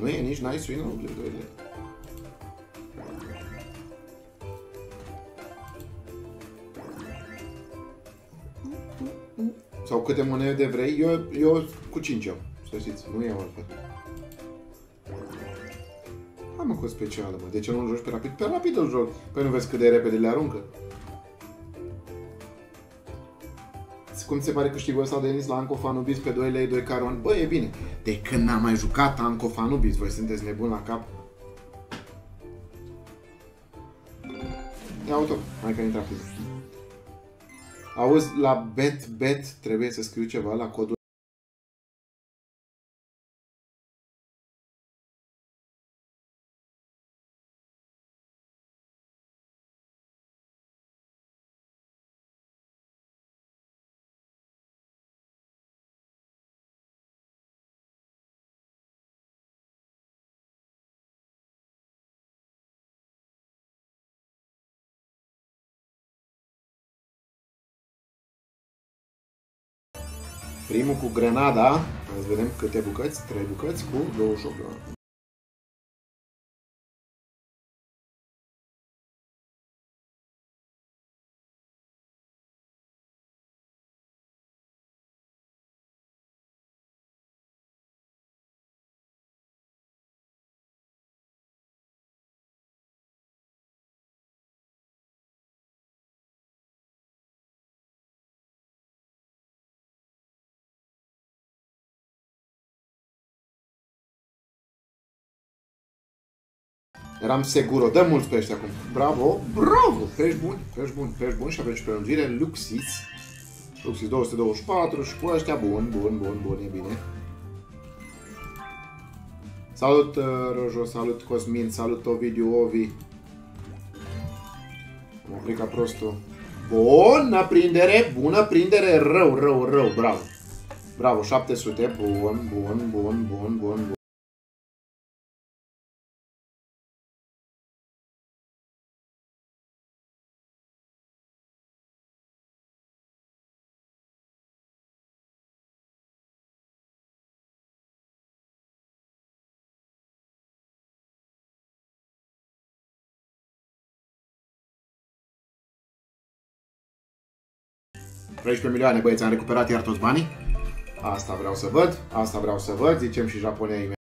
Nu e nici nice win-ul, gândurile. Sau câte monede vrei, eu cu 5 am, să știți, nu e altfel. Hai mă cu specială, mă, de ce nu-l joci pe rapid? Pe rapid îl joc, păi nu vezi cât de repede le aruncă? Cum ți se pare câștigul ăsta de Denis la Anco of Anubis pe 2 lei, 2 caron? Bă, e bine. De când n-am mai jucat Anco of Anubis, voi sunteți nebuni la cap? Ia auto, hai că intra prima. Auzi, la bet trebuie să scriu ceva la codul. Primul cu grenada, să vedem câte bucăți, 3 bucăți cu 28 de ani. Eram sigur, dă mulți pești acum. Bravo, bravo! Pești buni și avem și prelungire. Luxis 224 și cu ăștia bun, e bine. Salut Rojo, salut Cosmin, salut Ovidiu, Ovi. Am oprit ca prostul. Bună prindere, rău, bravo. Bravo, 700, bun. $13 milioane, băieți, am recuperat iar toți banii. Asta vreau să văd, zicem și Japonia imediat.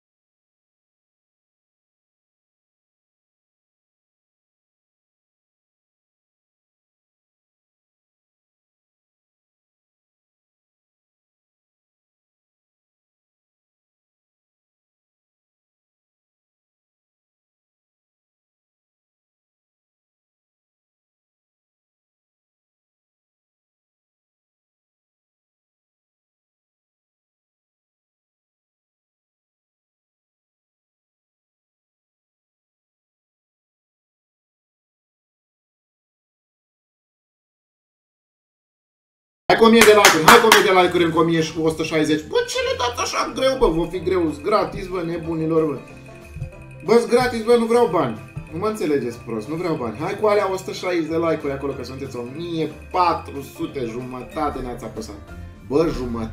Hai cu 1000 de like-uri, încă 1160. Bă, ce le dați așa greu, bă? Vă fi greu, gratis, bă, nebunilor, bă. Bă-s gratis, bă, nu vreau bani. Nu mă înțelegeți prost, nu vreau bani. Hai cu alea 160 de like-uri acolo, că sunteți 1400, jumătate ne-ați apăsat. Bă,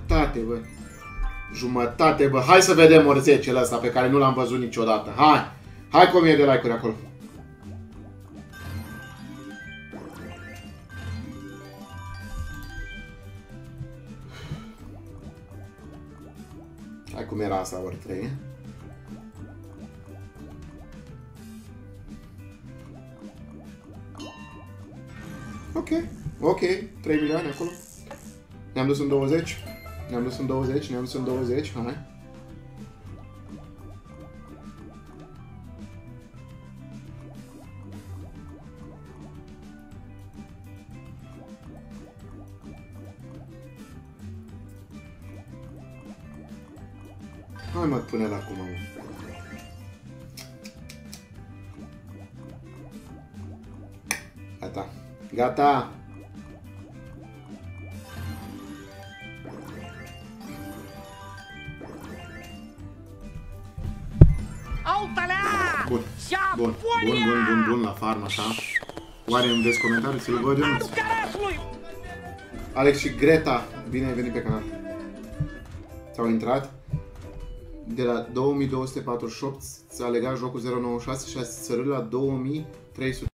jumătate, bă. Hai să vedem orzecele ăsta pe care nu l-am văzut niciodată. Hai cu 1000 de like-uri acolo. Hai cum era asta, ori 3. Ok, 3 milioane acolo. Ne-am dus în 20. Hai. Hai mă, pune la acum, mă. Gata. Bun la farm, așa. Oare îmi vezi comentarii? Să-l văd eu. Alex și Greta, bine ai venit pe canal. S-au intrat. de la 2248 s-a legat jocul 096 și a sărut la 2300.